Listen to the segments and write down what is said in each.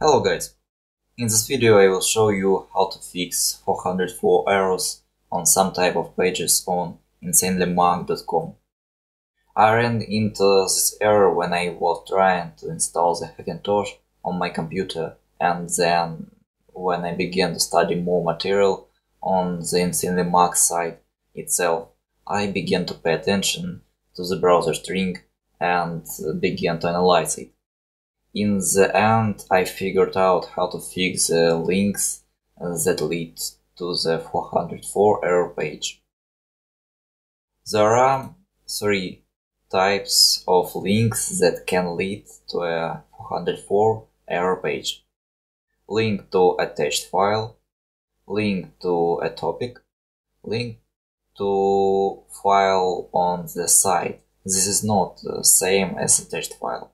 Hello guys, in this video I will show you how to fix 404 errors on some type of pages on insanelymac.com. I ran into this error when I was trying to install the hackintosh on my computer, and then when I began to study more material on the insanelymac site itself, I began to pay attention to the browser string and began to analyze it. In the end, I figured out how to fix the links that lead to the 404 error page. There are three types of links that can lead to a 404 error page: link to attached file, link to a topic, link to file on the site. This is not the same as attached file.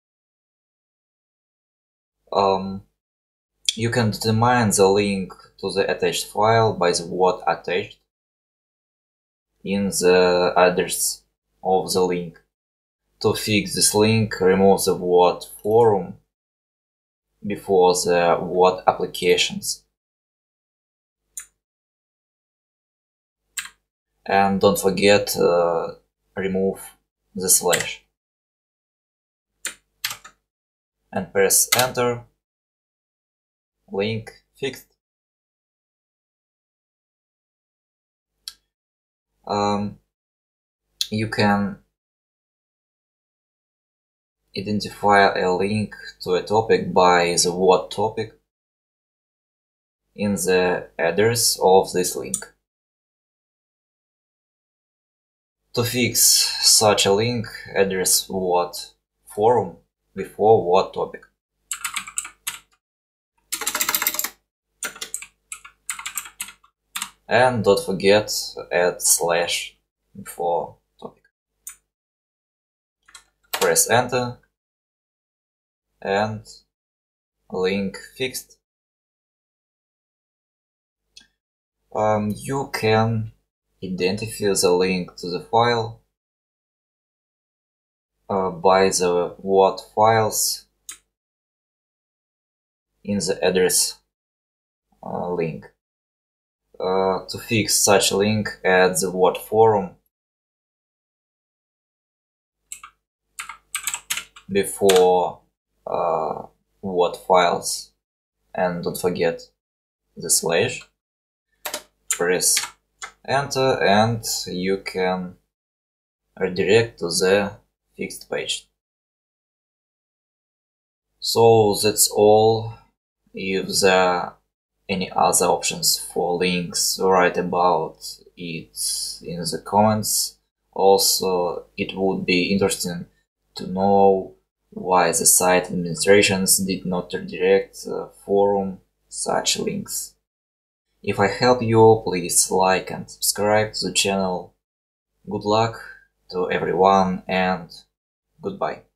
You can determine the link to the attached file by the word attached in the address of the link. To fix this link, remove the word forum before the word applications. And don't forget remove the slash. And press enter. Link fixed. You can identify a link to a topic by the word topic in the address of this link. To fix such a link, address word forum before word topic. And don't forget add slash before topic. Press enter and link fixed. You can identify the link to the file by the word files in the address link. To fix such link, add the word forum before word files, and don't forget the slash. Press enter and you can redirect to the fixed page. So that's all. If there are any other options for links, write about it in the comments. Also, it would be interesting to know why the site administrations did not redirect forum such links. If I help you, please like and subscribe to the channel. Good luck to everyone and goodbye.